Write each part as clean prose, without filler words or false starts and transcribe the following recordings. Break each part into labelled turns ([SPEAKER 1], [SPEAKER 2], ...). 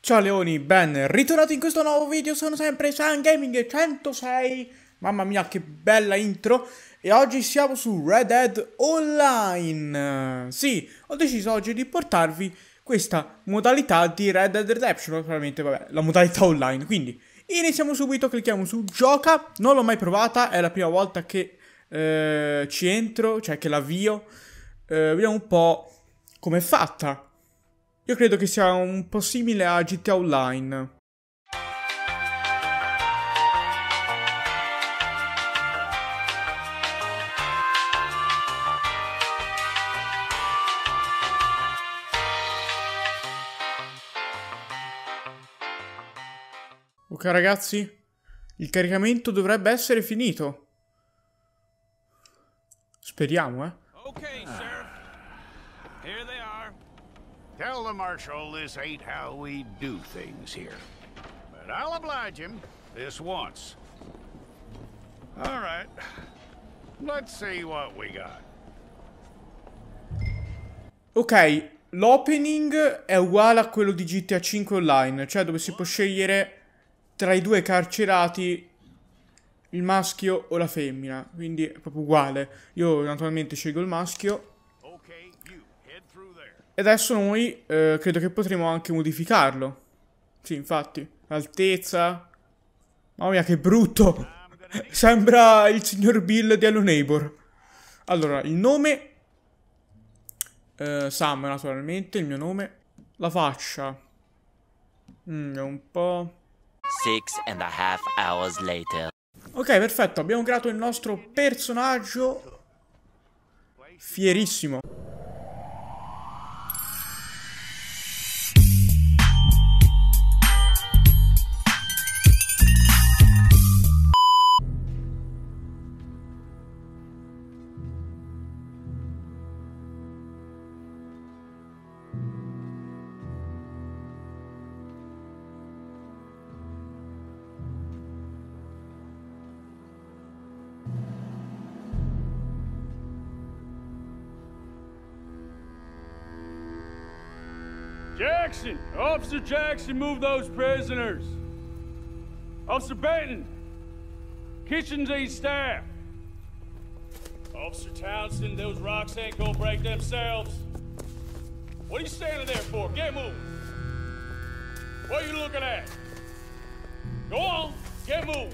[SPEAKER 1] Ciao Leoni, ben ritornati in questo nuovo video, sono sempre Sun Gaming 106. Mamma mia che bella intro. E oggi siamo su Red Dead Online. Sì, ho deciso oggi di portarvi questa modalità di Red Dead Redemption. Naturalmente, vabbè, la modalità online. Quindi, iniziamo subito, clicchiamo su gioca. Non l'ho mai provata, è la prima volta che ci entro, cioè che l'avvio. Vediamo un po' com'è fatta. Io credo che sia un po' simile a GTA Online. Ok ragazzi, il caricamento dovrebbe essere finito. Speriamo,
[SPEAKER 2] Okay, Sheriff. Here they are.
[SPEAKER 3] Tell the Marshal this ain't how we do things here. But I'll oblige him this once. All right. Let's see what we got.
[SPEAKER 1] Ok, l'opening è uguale a quello di GTA 5 Online, cioè dove si può scegliere tra i due carcerati il maschio o la femmina, quindi è proprio uguale. Io naturalmente scelgo il maschio.
[SPEAKER 3] Okay, you head through there.
[SPEAKER 1] E adesso noi credo che potremo anche modificarlo. Sì, infatti, altezza. Mamma mia che brutto. Sembra il signor Bill di Hello Neighbor. Allora, il nome Sam naturalmente, il mio nome. La faccia è un po'...
[SPEAKER 4] 6.5 hours later.
[SPEAKER 1] Ok, perfetto, abbiamo creato il nostro personaggio fierissimo.
[SPEAKER 2] Jackson! Officer Jackson, move those prisoners. Officer Benton, kitchens and staff. Officer Townsend, those rocks ain't gonna break themselves. What are you standing there for? Get moving. What are you looking at? Go on, get moving.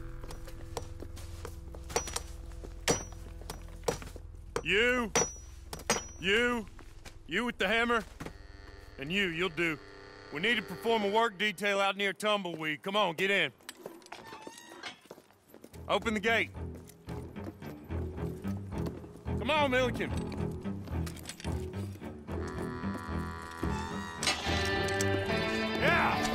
[SPEAKER 5] You with the hammer? And you'll do. We need to perform a work detail out near Tumbleweed. Come on, get in. Open the gate. Come on, Milliken. Yeah!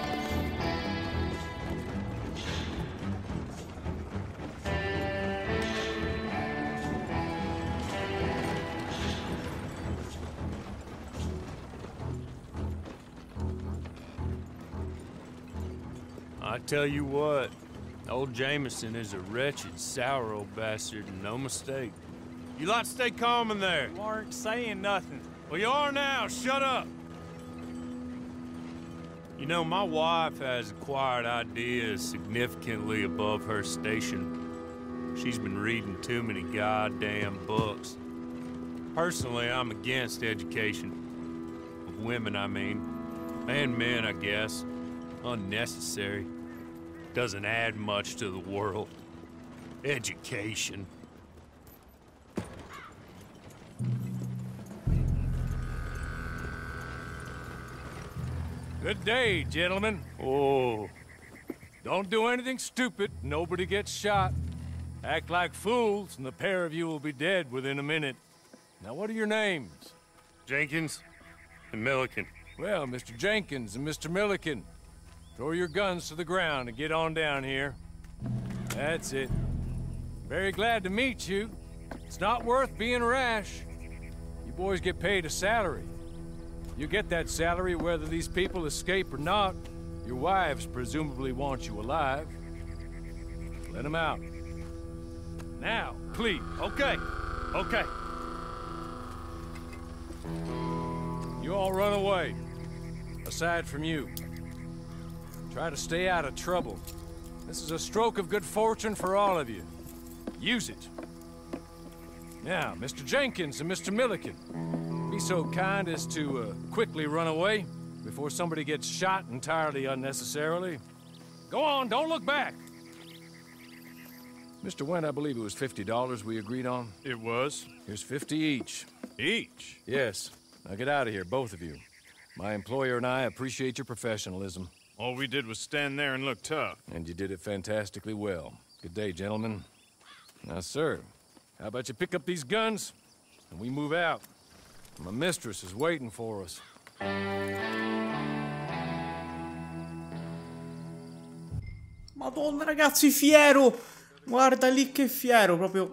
[SPEAKER 6] I tell you what, old Jameson is a wretched, sour old bastard, and no mistake.
[SPEAKER 5] You lot stay calm in there.
[SPEAKER 2] You aren't saying nothing.
[SPEAKER 5] Well, you are now. Shut up.
[SPEAKER 6] You know, my wife has acquired ideas significantly above her station. She's been reading too many goddamn books. Personally, I'm against education. Of women, I mean. And men, I guess. Unnecessary. Doesn't add much to the world. Education.
[SPEAKER 2] Good day, gentlemen.
[SPEAKER 6] Oh,
[SPEAKER 2] Don't do anything stupid. Nobody gets shot. Act like fools, and the pair of you will be dead within a minute. Now, what are your names?
[SPEAKER 5] Jenkins and Milliken.
[SPEAKER 2] Well, Mr. Jenkins and Mr. Milliken, throw your guns to the ground and get on down here. That's it. Very glad to meet you. It's not worth being rash. You boys get paid a salary. You get that salary whether these people escape or not. Your wives presumably want you alive. Let them out. Now, please.
[SPEAKER 5] Okay.
[SPEAKER 2] You all run away. Aside from you. Try to stay out of trouble. This is a stroke of good fortune for all of you. Use it. Now, Mr. Jenkins and Mr. Milliken, be so kind as to quickly run away before somebody gets shot entirely unnecessarily. Go on, don't look back. Mr. Went, I believe it was $50 we agreed on.
[SPEAKER 5] It was.
[SPEAKER 2] Here's 50 each.
[SPEAKER 5] Each?
[SPEAKER 2] Yes. Now get out of here, both of you. My employer and I appreciate your professionalism.
[SPEAKER 5] All we did was stand there and look tough.
[SPEAKER 2] And you did it fantastically well. Good day, gentlemen. Now, sir, how about you pick up these guns and we move out? My mistress is waiting for us.
[SPEAKER 1] Madonna, ragazzi, fiero! Guarda lì che fiero, proprio.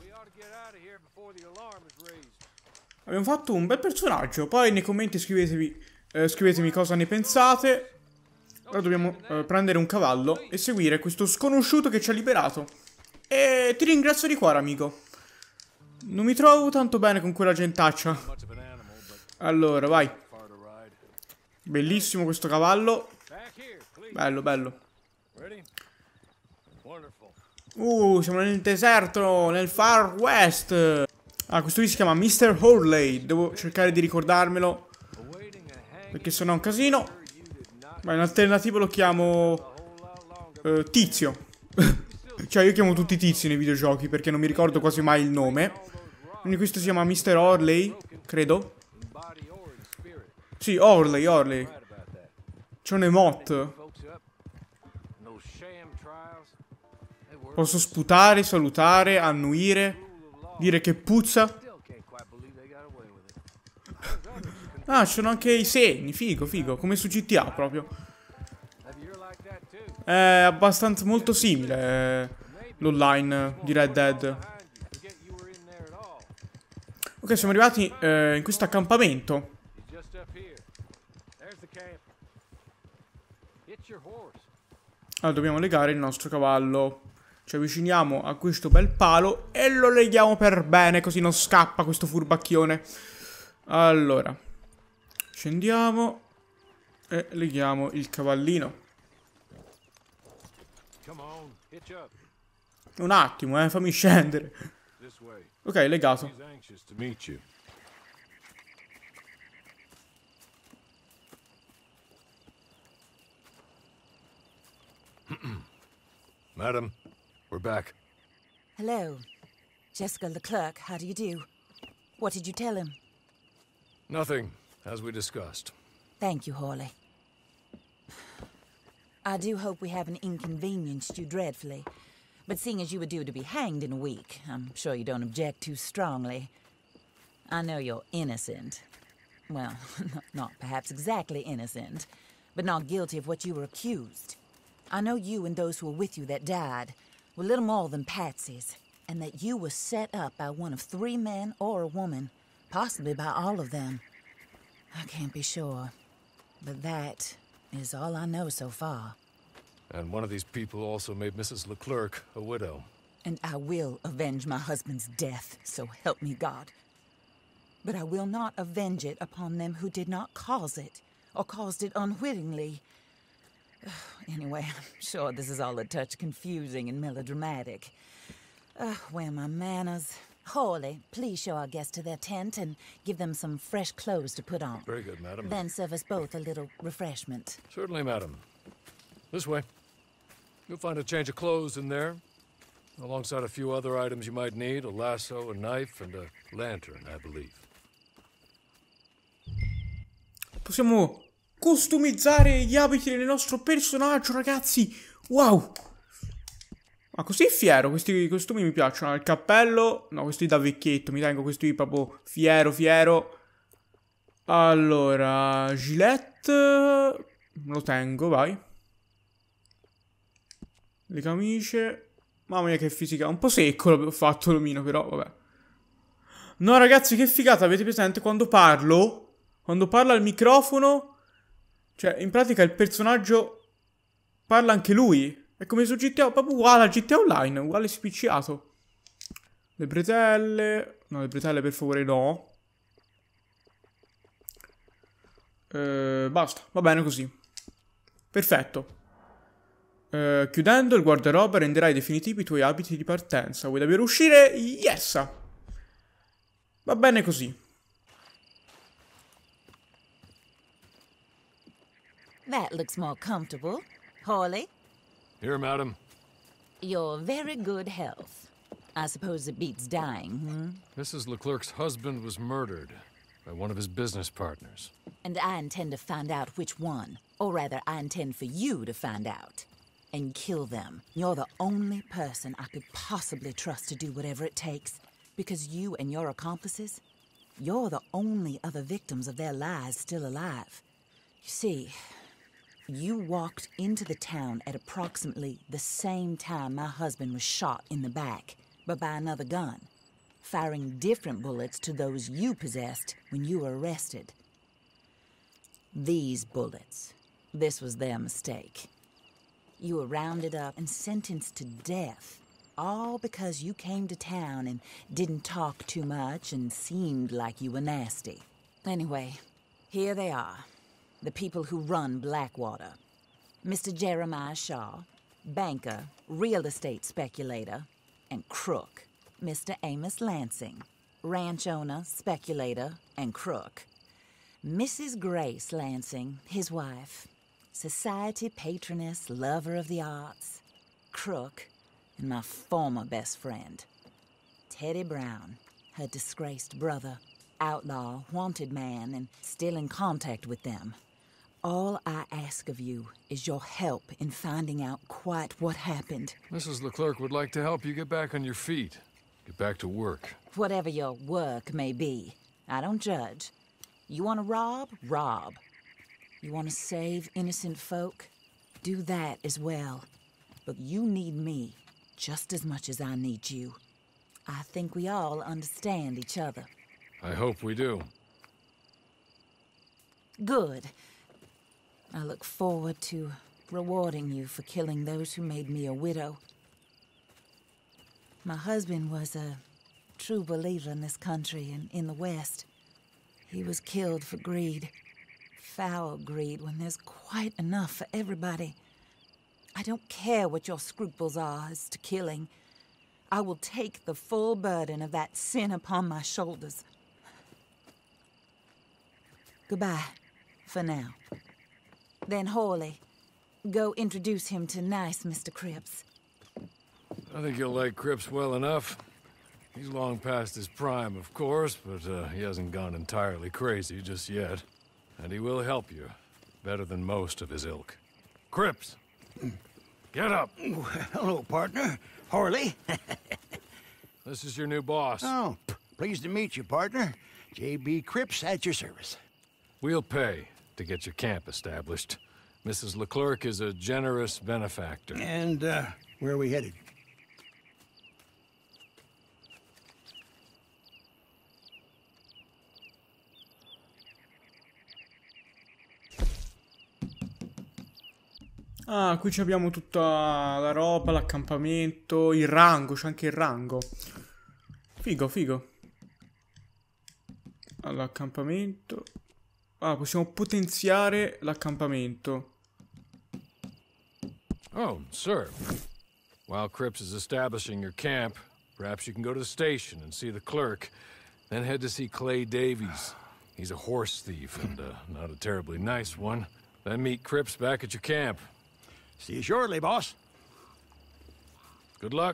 [SPEAKER 1] Abbiamo fatto un bel personaggio. Poi nei commenti scrivetemi cosa ne pensate. Ora dobbiamo prendere un cavallo e seguire questo sconosciuto che ci ha liberato. E ti ringrazio di cuore, amico. Non mi trovo tanto bene con quella gentaccia. Allora, vai. Bellissimo questo cavallo. Bello, bello. Siamo nel deserto, nel Far West. Ah, questo qui si chiama Mr. Hurley. Devo cercare di ricordarmelo, perché sennò è un casino. Ma in alternativo lo chiamo Tizio. Cioè io chiamo tutti Tizi nei videogiochi perché non mi ricordo quasi mai il nome. Quindi questo si chiama Mr. Hurley, credo. Sì, Hurley. C'è un emote. Posso sputare, salutare, annuire, dire che puzza. Ah, ci sono anche i segni, figo, come su GTA proprio. È abbastanza molto simile l'online di Red Dead. Ok, siamo arrivati in questo accampamento. Allora, dobbiamo legare il nostro cavallo. Ci avviciniamo a questo bel palo e lo leghiamo per bene, così non scappa questo furbacchione. Allora, scendiamo e leghiamo il cavallino. Un attimo, fammi scendere. Ok, legato.
[SPEAKER 2] Madam, we're back.
[SPEAKER 7] Hello. Jessica Leclerc, how do you do? What did you tell him?
[SPEAKER 2] Nothing, as we discussed.
[SPEAKER 7] Thank you, Hawley. I do hope we haven't inconvenienced you dreadfully. But seeing as you were due to be hanged in a week, I'm sure you don't object too strongly. I know you're innocent. Well, not perhaps exactly innocent, but not guilty of what you were accused. I know you and those who were with you that died were little more than patsies, and that you were set up by one of 3 men or a woman, possibly by all of them. I can't be sure, but that is all I know so far.
[SPEAKER 2] And one of these people also made Mrs. Leclerc a widow.
[SPEAKER 7] And I will avenge my husband's death, so help me God. But I will not avenge it upon them who did not cause it, or caused it unwittingly. Anyway, I'm sure this is all a touch confusing and melodramatic. Where are my manners? Hawley, please show our guests to their tent and give them some fresh clothes to put on.
[SPEAKER 2] Very good, madam.
[SPEAKER 7] Then serve us both a little refreshment.
[SPEAKER 2] Certainly, madam. This way. You'll find a change of clothes in there, alongside a few other items you might need, a lasso, a knife, and a lantern, I believe.
[SPEAKER 1] Possiamo customizzare gli abiti del nostro personaggio, ragazzi. Wow. Ma così fiero, questi costumi mi piacciono. Il cappello, no, questi da vecchietto. Mi tengo questi proprio fiero. Allora, gilet lo tengo, vai. Le camicie. Mamma mia che fisica. Un po' secco l'ho fatto l'omino, però vabbè. No, ragazzi, che figata. Avete presente quando parlo? Quando parla al microfono, cioè in pratica il personaggio parla anche lui. È come su GTA, proprio uguale a GTA Online, uguale spicciato. Le bretelle. No, le bretelle per favore no. Basta, va bene così. Perfetto. Chiudendo il guardaroba renderai definitivi i tuoi abiti di partenza. Vuoi davvero uscire? Yes! Va bene così.
[SPEAKER 7] That looks more comfortable. Hawley,
[SPEAKER 2] Here, madam.
[SPEAKER 7] you're very good health. I suppose it beats dying, hmm?
[SPEAKER 2] Mrs. Leclerc's husband was murdered by one of his business partners.
[SPEAKER 7] And I intend to find out which one. Or rather, I intend for you to find out. And kill them. You're the only person I could possibly trust to do whatever it takes. Because you and your accomplices, you're the only other victims of their lies still alive. You see, you walked into the town at approximately the same time my husband was shot in the back, but by another gun, firing different bullets to those you possessed when you were arrested. These bullets, this was their mistake. You were rounded up and sentenced to death, all because you came to town and didn't talk too much and seemed like you were nasty. Anyway, here they are, the people who run Blackwater. Mr. Jeremiah Shaw, banker, real estate speculator, and crook. Mr. Amos Lansing, ranch owner, speculator, and crook. Mrs. Grace Lansing, his wife, society patroness, lover of the arts, crook, and my former best friend. Teddy Brown, her disgraced brother, outlaw, wanted man, and still in contact with them. All I ask of you is your help in finding out quite what happened.
[SPEAKER 2] Mrs. Leclerc would like to help you get back on your feet. Get back to work.
[SPEAKER 7] Whatever your work may be, I don't judge. You want to rob? Rob. You want to save innocent folk? Do that as well. But you need me just as much as I need you. I think we all understand each other.
[SPEAKER 2] I hope we do.
[SPEAKER 7] Good. I look forward to rewarding you for killing those who made me a widow. My husband was a true believer in this country and in the West. He was killed for greed. Foul greed when there's quite enough for everybody. I don't care what your scruples are as to killing. I will take the full burden of that sin upon my shoulders. Goodbye, for now. Then Hawley, go introduce him to nice Mr. Cripps.
[SPEAKER 2] I think you'll like Cripps well enough. He's long past his prime, of course, but he hasn't gone entirely crazy just yet. And he will help you, better than most of his ilk. Cripps! Get up!
[SPEAKER 3] Hello, partner. Hawley.
[SPEAKER 2] This is your new boss.
[SPEAKER 3] Oh, pleased to meet you, partner. J.B. Cripps at your service.
[SPEAKER 2] We'll pay to get your camp established. Mrs. Leclerc is a generous benefactor.
[SPEAKER 3] And, where are we headed?
[SPEAKER 1] Ah, qui abbiamo tutta la roba, l'accampamento, il rango, c'è anche il rango. Figo, figo. All'accampamento. Ah, possiamo potenziare l'accampamento.
[SPEAKER 2] Oh, sir. While Cripps is establishing your camp, perhaps you can go to the station and see the clerk, then head to see Clay Davies. He's a horse thief and not a terribly nice one. Then meet Cripps back at your camp.
[SPEAKER 3] See you shortly, boss.
[SPEAKER 2] Good luck.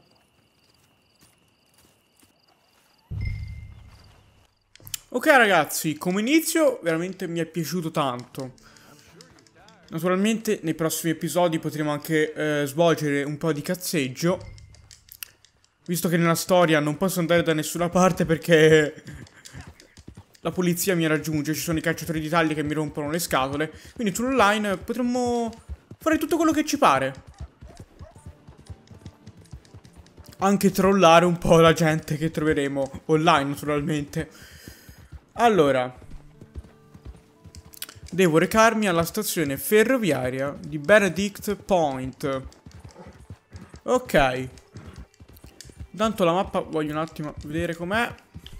[SPEAKER 1] Ok ragazzi, come inizio veramente mi è piaciuto tanto. Naturalmente nei prossimi episodi potremo anche svolgere un po' di cazzeggio, visto che nella storia non posso andare da nessuna parte perché la polizia mi raggiunge, ci sono i cacciatori d'Italia che mi rompono le scatole. Quindi sull'online potremmo fare tutto quello che ci pare. Anche trollare un po' la gente che troveremo online, naturalmente. Allora, devo recarmi alla stazione ferroviaria di Benedict Point. Ok. Tanto la mappa voglio un attimo vedere com'è.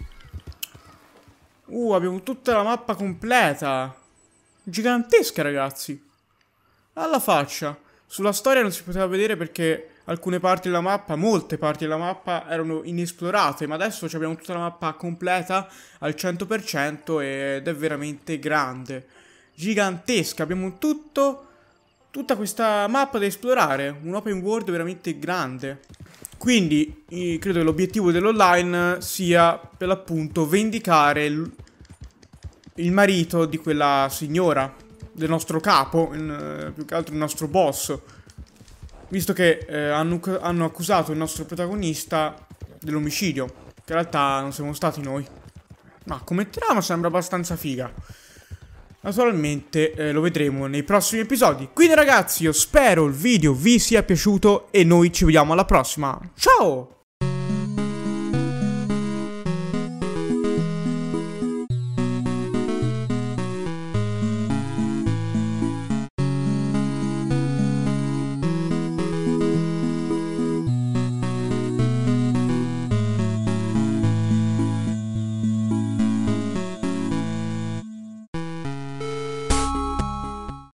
[SPEAKER 1] Abbiamo tutta la mappa completa. Gigantesca, ragazzi. Alla faccia. Sulla storia non si poteva vedere perché alcune parti della mappa, molte parti della mappa erano inesplorate, ma adesso abbiamo tutta la mappa completa al 100% ed è veramente grande, gigantesca. Abbiamo tutta questa mappa da esplorare, un open world veramente grande. Quindi credo che l'obiettivo dell'online sia per l'appunto vendicare il marito di quella signora, del nostro capo, più che altro il nostro boss. Visto che hanno accusato il nostro protagonista dell'omicidio, che in realtà non siamo stati noi. Ma come trama sembra abbastanza figa. Naturalmente lo vedremo nei prossimi episodi. Quindi ragazzi, io spero il video vi sia piaciuto e noi ci vediamo alla prossima. Ciao!